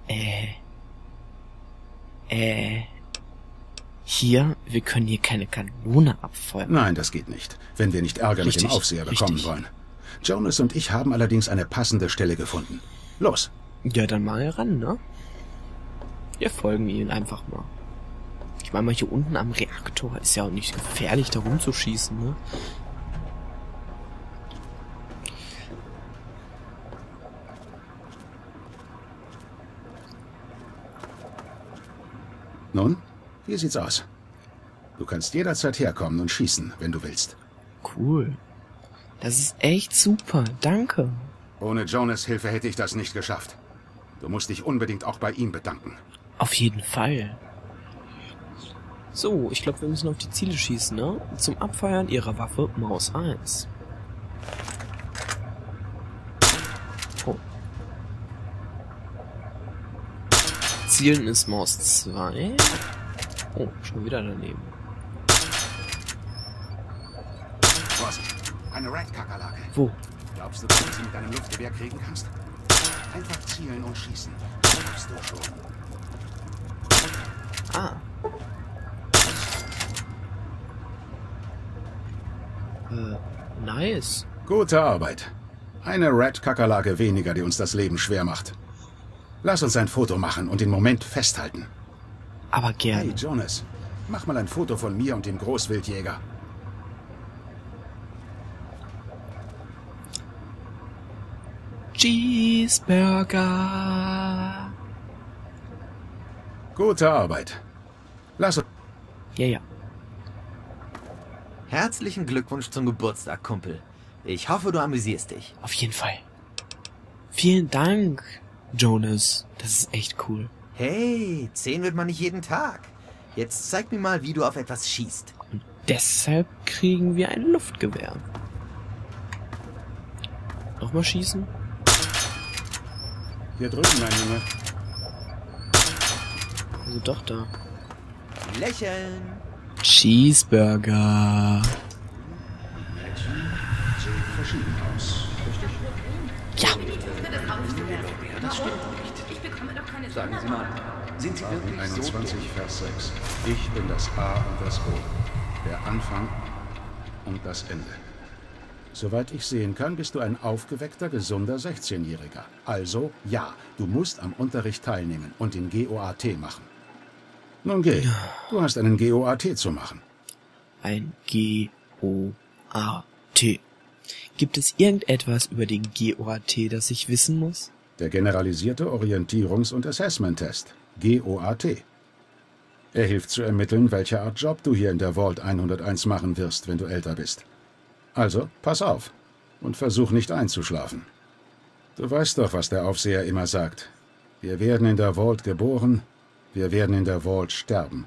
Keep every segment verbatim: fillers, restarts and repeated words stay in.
Äh. Äh. Hier, wir können hier keine Kanone abfeuern. Nein, das geht nicht, wenn wir nicht Ärger Richtig, mit dem Aufseher bekommen richtig. wollen. Jonas und ich haben allerdings eine passende Stelle gefunden. Los! Ja, dann mal ran, ne? Wir folgen ihnen einfach mal. Ich meine mal, hier unten am Reaktor ist ja auch nicht gefährlich, da rumzuschießen, ne? Nun, wie sieht's aus? Du kannst jederzeit herkommen und schießen, wenn du willst. Cool. Das ist echt super, danke. Ohne Jonas' Hilfe hätte ich das nicht geschafft. Du musst dich unbedingt auch bei ihm bedanken. Auf jeden Fall. So, ich glaube, wir müssen auf die Ziele schießen, ne? Zum Abfeuern ihrer Waffe Maus eins. Oh. Zielen ist Maus zwei. Oh, schon wieder daneben. Vorsicht, eine Rat-Kakerlake. Wo? Glaubst du, dass du sie mit deinem Luftgewehr kriegen kannst? Einfach zielen und schießen. Das schaffst du schon. Ah. Äh, nice. Gute Arbeit. Eine Rat-Kakerlake weniger, die uns das Leben schwer macht. Lass uns ein Foto machen und den Moment festhalten. Aber Hey, gerne. Jonas, mach mal ein Foto von mir und dem Großwildjäger. Cheeseburger. Gute Arbeit. Lass uns... Ja, ja. Herzlichen Glückwunsch zum Geburtstag, Kumpel. Ich hoffe, du amüsierst dich. Auf jeden Fall. Vielen Dank, Jonas. Das ist echt cool. Hey, zehn wird man nicht jeden Tag. Jetzt zeig mir mal, wie du auf etwas schießt. Und deshalb kriegen wir ein Luftgewehr. Nochmal schießen? Hier drüben, mein Junge. Also doch da. Lächeln. Cheeseburger. Sieht verschieden aus. Ja. Das stimmt nicht. Ich bekomme doch keine Sagen Sie mal, sind Sie wirklich so einundzwanzig, Vers sechs. Ich bin das A und das O. Der Anfang und das Ende. Soweit ich sehen kann, bist du ein aufgeweckter, gesunder sechzehnjähriger. Also, ja, du musst am Unterricht teilnehmen und den G O A T machen. Nun geh, du hast einen G O A T zu machen. Ein G O A T. Gibt es irgendetwas über den G O A T, das ich wissen muss? Der generalisierte Orientierungs- und Assessment-Test, G O A T. Er hilft zu ermitteln, welche Art Job du hier in der Vault hunderteins machen wirst, wenn du älter bist. Also, pass auf und versuch nicht einzuschlafen. Du weißt doch, was der Aufseher immer sagt. Wir werden in der Vault geboren, wir werden in der Vault sterben.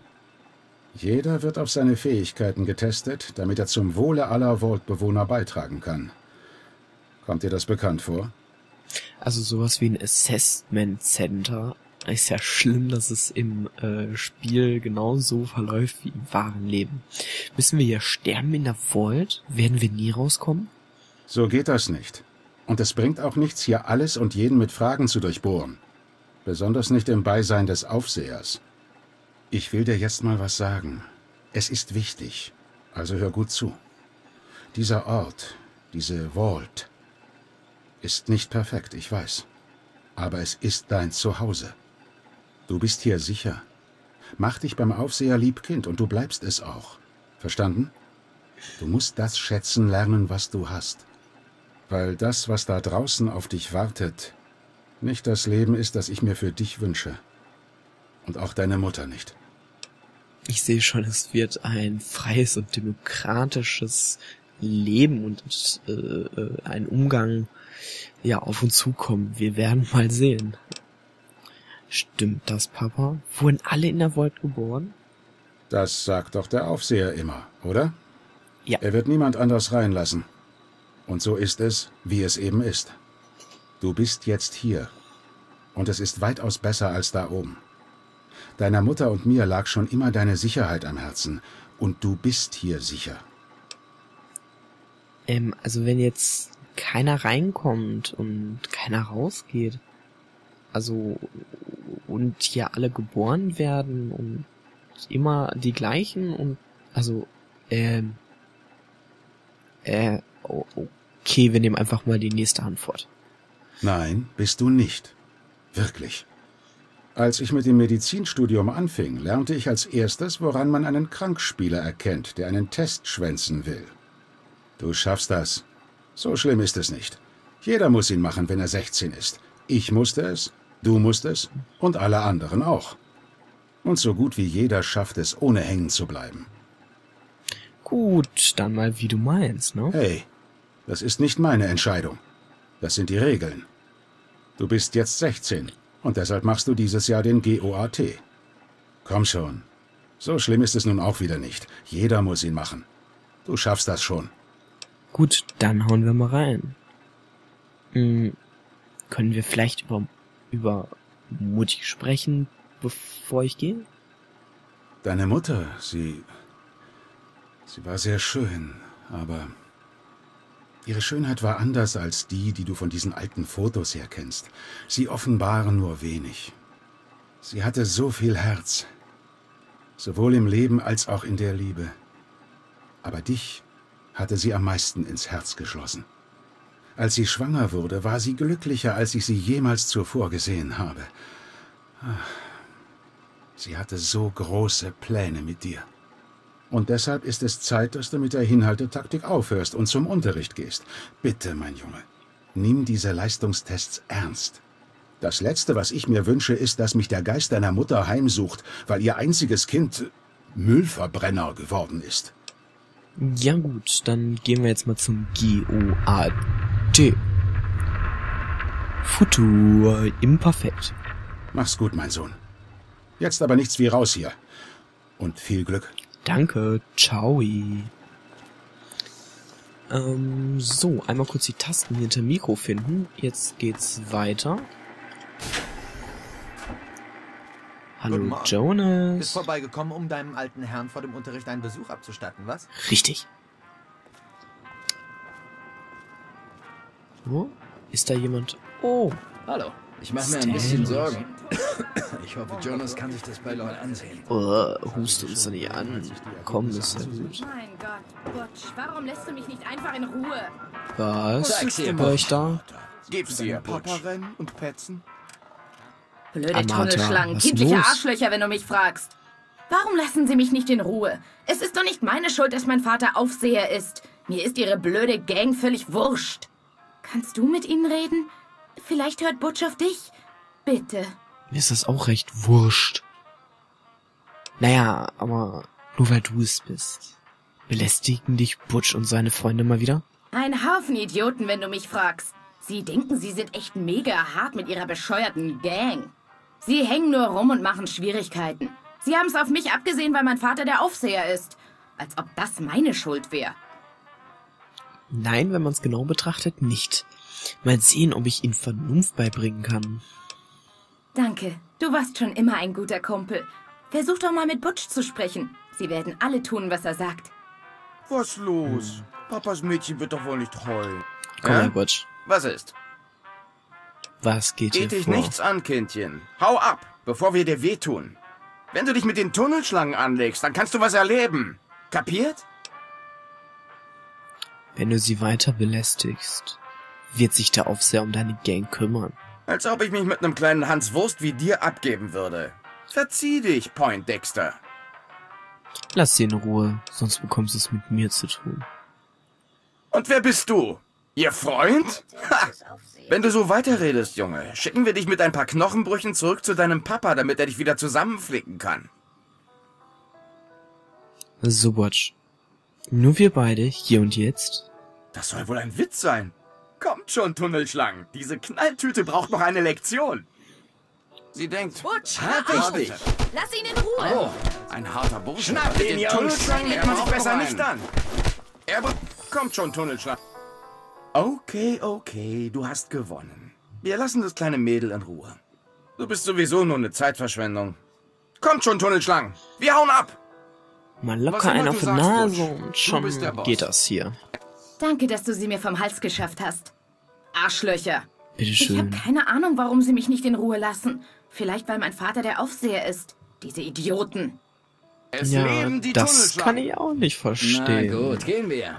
Jeder wird auf seine Fähigkeiten getestet, damit er zum Wohle aller Vault-Bewohner beitragen kann. Kommt dir das bekannt vor? Also sowas wie ein Assessment Center. Ist ja schlimm, dass es im äh, Spiel genauso verläuft wie im wahren Leben. Müssen wir ja sterben in der Vault? Werden wir nie rauskommen? So geht das nicht. Und es bringt auch nichts, hier alles und jeden mit Fragen zu durchbohren. Besonders nicht im Beisein des Aufsehers. Ich will dir jetzt mal was sagen. Es ist wichtig. Also hör gut zu. Dieser Ort, diese Vault, ist nicht perfekt, ich weiß. Aber es ist dein Zuhause. Du bist hier sicher. Mach dich beim Aufseher lieb, Kind, und du bleibst es auch. Verstanden? Du musst das schätzen lernen, was du hast. Weil das, was da draußen auf dich wartet, nicht das Leben ist, das ich mir für dich wünsche. Und auch deine Mutter nicht. Ich sehe schon, es wird ein freies und demokratisches Leben und äh, äh, ein Umgang ja auf uns zukommen. Wir werden mal sehen. Stimmt das, Papa? Wurden alle in der Vault geboren? Das sagt doch der Aufseher immer, oder? Ja. Er wird niemand anders reinlassen. Und so ist es, wie es eben ist. Du bist jetzt hier. Und es ist weitaus besser als da oben. Deiner Mutter und mir lag schon immer deine Sicherheit am Herzen. Und du bist hier sicher. Ähm, also wenn jetzt keiner reinkommt und keiner rausgeht, Also, und hier alle geboren werden und immer die gleichen und, also, ähm, äh, oh, okay, wir nehmen einfach mal die nächste Antwort. Nein, bist du nicht. Wirklich. Als ich mit dem Medizinstudium anfing, lernte ich als erstes, woran man einen Krankspieler erkennt, der einen Test schwänzen will. Du schaffst das. So schlimm ist es nicht. Jeder muss ihn machen, wenn er sechzehn ist. Ich musste es, du musst es und alle anderen auch. Und so gut wie jeder schafft es, ohne hängen zu bleiben. Gut, dann mal wie du meinst, ne? Hey, das ist nicht meine Entscheidung. Das sind die Regeln. Du bist jetzt sechzehn und deshalb machst du dieses Jahr den G O A T. Komm schon. So schlimm ist es nun auch wieder nicht. Jeder muss ihn machen. Du schaffst das schon. Gut, dann hauen wir mal rein. Hm, können wir vielleicht über, über Mutti sprechen, bevor ich gehe? Deine Mutter, sie... Sie war sehr schön, aber... Ihre Schönheit war anders als die, die du von diesen alten Fotos her kennst. Sie offenbaren nur wenig. Sie hatte so viel Herz. Sowohl im Leben als auch in der Liebe. Aber dich hatte sie am meisten ins Herz geschlossen. Als sie schwanger wurde, war sie glücklicher, als ich sie jemals zuvor gesehen habe. Sie hatte so große Pläne mit dir. Und deshalb ist es Zeit, dass du mit der Hinhaltetaktik aufhörst und zum Unterricht gehst. Bitte, mein Junge, nimm diese Leistungstests ernst. Das Letzte, was ich mir wünsche, ist, dass mich der Geist deiner Mutter heimsucht, weil ihr einziges Kind Müllverbrenner geworden ist. Ja gut, dann gehen wir jetzt mal zum G O A T. Futur Imperfekt. Mach's gut, mein Sohn. Jetzt aber nichts wie raus hier. Und viel Glück. Danke, ciao. Ähm, so, einmal kurz die Tasten hinter Mikro finden. Jetzt geht's weiter. Hallo, Jonas. Bist vorbeigekommen, um deinem alten Herrn vor dem Unterricht einen Besuch abzustatten, was? Richtig. Oh, ist da jemand? Oh. Hallo. Ich mache mir ein bisschen Sorgen. Ich hoffe, Jonas kann sich das bei Leuten ansehen. Oh, hust uns doch nicht an. Komm, ist ja gut. Mein Gott, Butch, warum lässt du mich nicht einfach in Ruhe? Was ist denn bei euch da? Gibt's hier Papa rennen und petzen? Blöde Amata, Tunnelschlangen, was kindliche los? Arschlöcher, wenn du mich fragst. Warum lassen sie mich nicht in Ruhe? Es ist doch nicht meine Schuld, dass mein Vater Aufseher ist. Mir ist ihre blöde Gang völlig wurscht. Kannst du mit ihnen reden? Vielleicht hört Butch auf dich. Bitte. Mir ist das auch recht wurscht. Naja, aber nur weil du es bist. Belästigen dich Butch und seine Freunde mal wieder? Ein Haufen Idioten, wenn du mich fragst. Sie denken, sie sind echt mega hart mit ihrer bescheuerten Gang. Sie hängen nur rum und machen Schwierigkeiten. Sie haben es auf mich abgesehen, weil mein Vater der Aufseher ist. Als ob das meine Schuld wäre. Nein, wenn man es genau betrachtet, nicht. Mal sehen, ob ich ihnen Vernunft beibringen kann. Danke, du warst schon immer ein guter Kumpel. Versuch doch mal mit Butch zu sprechen. Sie werden alle tun, was er sagt. Was los? Hm. Papas Mädchen wird doch wohl nicht heulen. Komm Hä? her, Butch. Was ist? Was geht, Geht hier dich vor? nichts an, Kindchen. Hau ab, bevor wir dir wehtun. Wenn du dich mit den Tunnelschlangen anlegst, dann kannst du was erleben. Kapiert? Wenn du sie weiter belästigst, wird sich der Aufseher um deine Gang kümmern. Als ob ich mich mit einem kleinen Hans Wurst wie dir abgeben würde. Verzieh dich, Poindexter. Lass sie in Ruhe, sonst bekommst du es mit mir zu tun. Und wer bist du? Ihr Freund? Ha! Wenn du so weiterredest, Junge, schicken wir dich mit ein paar Knochenbrüchen zurück zu deinem Papa, damit er dich wieder zusammenflicken kann. So, Butch. Nur wir beide, hier und jetzt? Das soll wohl ein Witz sein. Kommt schon, Tunnelschlangen. Diese Knalltüte braucht noch eine Lektion. Sie denkt, Butch, hart hör dich. Lass ihn in Ruhe. Oh, ein harter Bursche. Schnapp den, den Tunnelschlangen legt man sich besser nicht an. Er kommt schon, Tunnelschlangen. Okay, okay, du hast gewonnen. Wir lassen das kleine Mädel in Ruhe. Du bist sowieso nur eine Zeitverschwendung. Kommt schon, Tunnelschlangen. Wir hauen ab. Mal Was locker immer einen du auf die sagst, Nase Butch. und Du schon bist der Boss. geht das hier. Danke, dass du sie mir vom Hals geschafft hast. Arschlöcher. Bitteschön. Ich habe keine Ahnung, warum sie mich nicht in Ruhe lassen. Vielleicht, weil mein Vater der Aufseher ist. Diese Idioten. Es Ja, leben die das Tunnelschlangen. kann ich auch nicht verstehen. Na gut, gehen wir.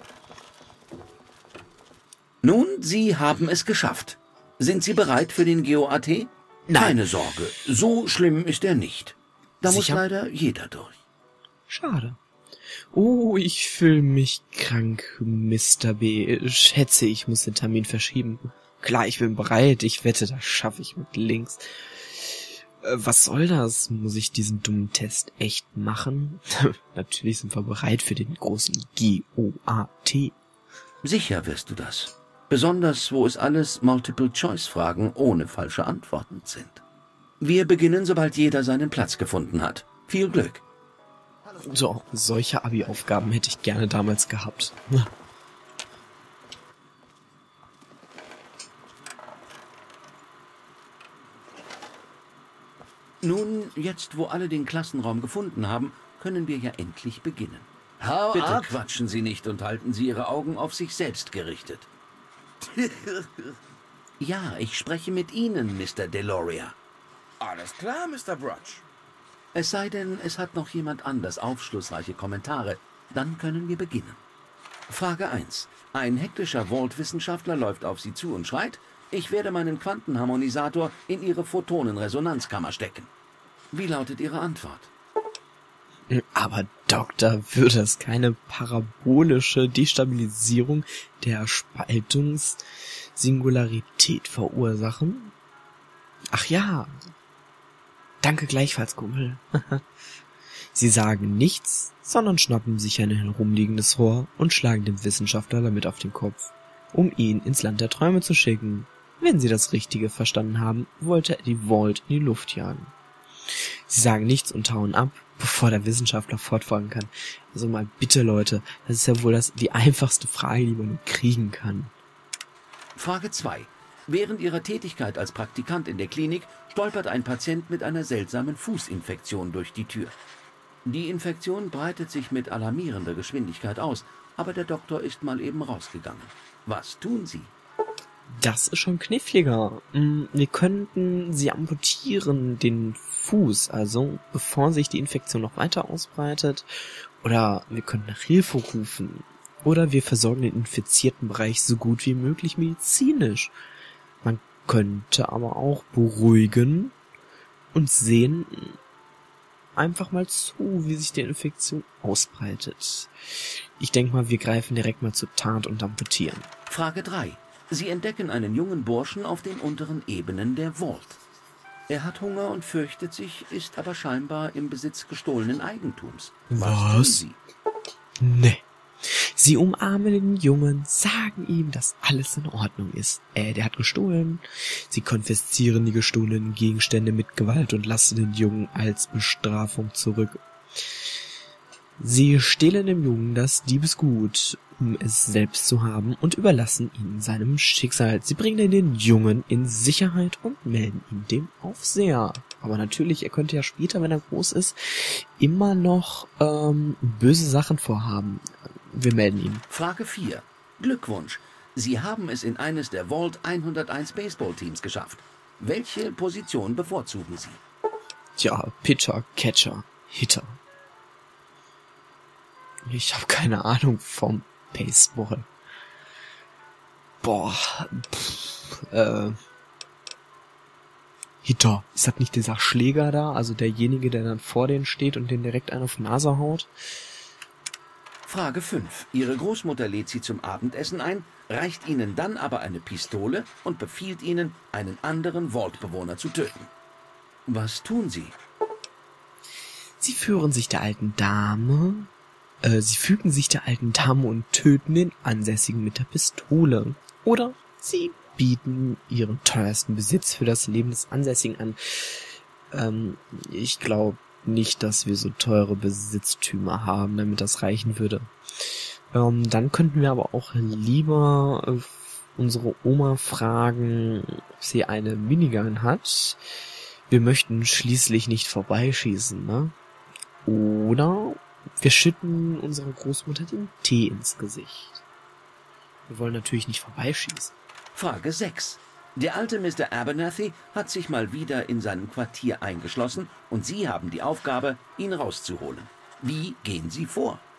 Nun, Sie haben es geschafft. Sind Sie bereit für den G O A T? Nein. Keine Sorge, so schlimm ist er nicht. Da muss Sicher? leider jeder durch. Schade. Oh, ich fühle mich krank, Mister B. Schätze, ich muss den Termin verschieben. Klar, ich bin bereit. Ich wette, das schaffe ich mit links. Äh, was soll das? Muss ich diesen dummen Test echt machen? Natürlich sind wir bereit für den großen G O A T. Sicher wirst du das. Besonders, wo es alles Multiple-Choice-Fragen ohne falsche Antworten sind. Wir beginnen, sobald jeder seinen Platz gefunden hat. Viel Glück. So, solche Abi-Aufgaben hätte ich gerne damals gehabt. Nun, jetzt, wo alle den Klassenraum gefunden haben, können wir ja endlich beginnen. Hau Bitte ab! quatschen Sie nicht und halten Sie Ihre Augen auf sich selbst gerichtet. Ja, ich spreche mit Ihnen, Mister Deloria. Alles klar, Mister Brutch. Es sei denn, es hat noch jemand anders aufschlussreiche Kommentare. Dann können wir beginnen. Frage eins. Ein hektischer Vault-Wissenschaftler läuft auf Sie zu und schreit, ich werde meinen Quantenharmonisator in Ihre Photonenresonanzkammer stecken. Wie lautet Ihre Antwort? Aber Doktor, würde es keine parabolische Destabilisierung der Spaltungssingularität verursachen? Ach ja. Danke gleichfalls, Kumpel. Sie sagen nichts, sondern schnappen sich ein herumliegendes Rohr und schlagen dem Wissenschaftler damit auf den Kopf, um ihn ins Land der Träume zu schicken. Wenn Sie das Richtige verstanden haben, wollte er die Vault in die Luft jagen. Sie sagen nichts und hauen ab, bevor der Wissenschaftler fortfahren kann. Also mal bitte, Leute, das ist ja wohl das, die einfachste Frage, die man nur kriegen kann. Frage zwei. Während Ihrer Tätigkeit als Praktikant in der Klinik stolpert ein Patient mit einer seltsamen Fußinfektion durch die Tür. Die Infektion breitet sich mit alarmierender Geschwindigkeit aus, aber der Doktor ist mal eben rausgegangen. Was tun Sie? Das ist schon kniffliger. Wir könnten sie amputieren, den Fuß, also bevor sich die Infektion noch weiter ausbreitet. Oder wir könnten nach Hilfe rufen. Oder wir versorgen den infizierten Bereich so gut wie möglich medizinisch. Man könnte aber auch beruhigen und sehen einfach mal zu, wie sich die Infektion ausbreitet. Ich denke mal, wir greifen direkt mal zur Tat und amputieren. Frage drei. Sie entdecken einen jungen Burschen auf den unteren Ebenen der Vault. Er hat Hunger und fürchtet sich, ist aber scheinbar im Besitz gestohlenen Eigentums. Was tun Sie? Nee. Sie umarmen den Jungen, sagen ihm, dass alles in Ordnung ist. Äh, der hat gestohlen. Sie konfiszieren die gestohlenen Gegenstände mit Gewalt und lassen den Jungen als Bestrafung zurück. Sie stehlen dem Jungen das Diebesgut, um es selbst zu haben, und überlassen ihn seinem Schicksal. Sie bringen den Jungen in Sicherheit und melden ihn dem Aufseher. Aber natürlich, er könnte ja später, wenn er groß ist, immer noch ähm, böse Sachen vorhaben. Wir melden ihn. Frage vier. Glückwunsch. Sie haben es in eines der Vault hunderteins Baseball-Teams geschafft. Welche Position bevorzugen Sie? Tja, Pitcher, Catcher, Hitter. Ich habe keine Ahnung vom Baseball. Boah. Pff, äh. Hitter. Ist das nicht dieser Schläger da? Also derjenige, der dann vor denen steht und den direkt einen auf die Nase haut? Frage fünf. Ihre Großmutter lädt Sie zum Abendessen ein, reicht Ihnen dann aber eine Pistole und befiehlt Ihnen, einen anderen Vault-Bewohner zu töten. Was tun Sie? Sie führen sich der alten Dame... Äh, sie fügen sich der alten Dame und töten den Ansässigen mit der Pistole. Oder sie bieten ihren teuersten Besitz für das Leben des Ansässigen an. Ähm, ich glaube nicht, dass wir so teure Besitztümer haben, damit das reichen würde. Ähm, dann könnten wir aber auch lieber äh, unsere Oma fragen, ob sie eine Minigun hat. Wir möchten schließlich nicht vorbeischießen, ne? Oder wir schütten unserer Großmutter den Tee ins Gesicht. Wir wollen natürlich nicht vorbeischießen. Frage sechs. Der alte Mister Abernathy hat sich mal wieder in seinem Quartier eingeschlossen und Sie haben die Aufgabe, ihn rauszuholen. Wie gehen Sie vor?